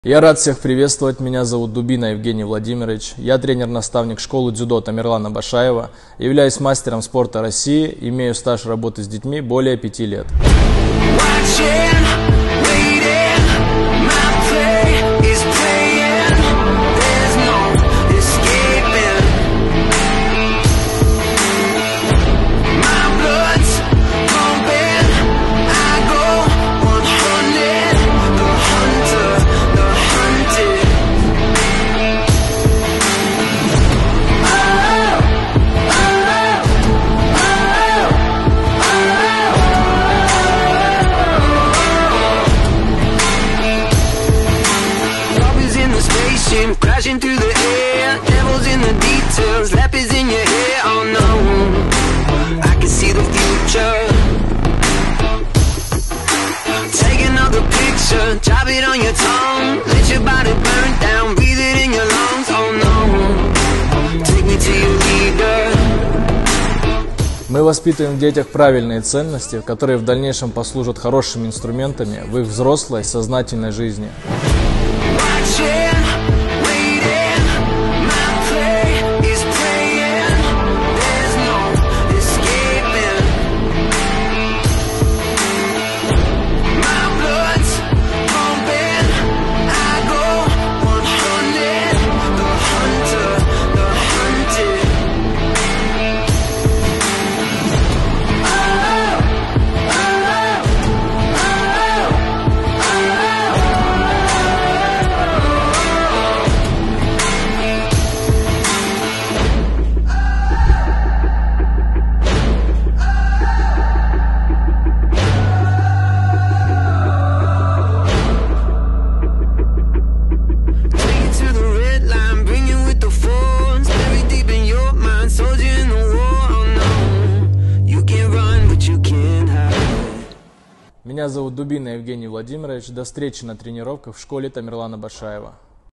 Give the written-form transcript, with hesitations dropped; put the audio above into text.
Я рад всех приветствовать. Меня зовут Дубина Евгений Владимирович. Я тренер-наставник школы дзюдо Тамерлана Башаева. Являюсь мастером спорта России. Имею стаж работы с детьми более 5 лет. Crashing through the air, devils in the details, leopards in your hair. Oh no, I can see the future. Take another picture, drop it on your tongue. Let your body burn down, breathe it in your lungs. Oh no, take me to your leader. Мы воспитываем в детях правильные ценности, которые в дальнейшем послужат хорошими инструментами в их взрослой, сознательной жизни. Меня зовут Дубина Евгений Владимирович. До встречи на тренировках в школе Тамерлана Башаева.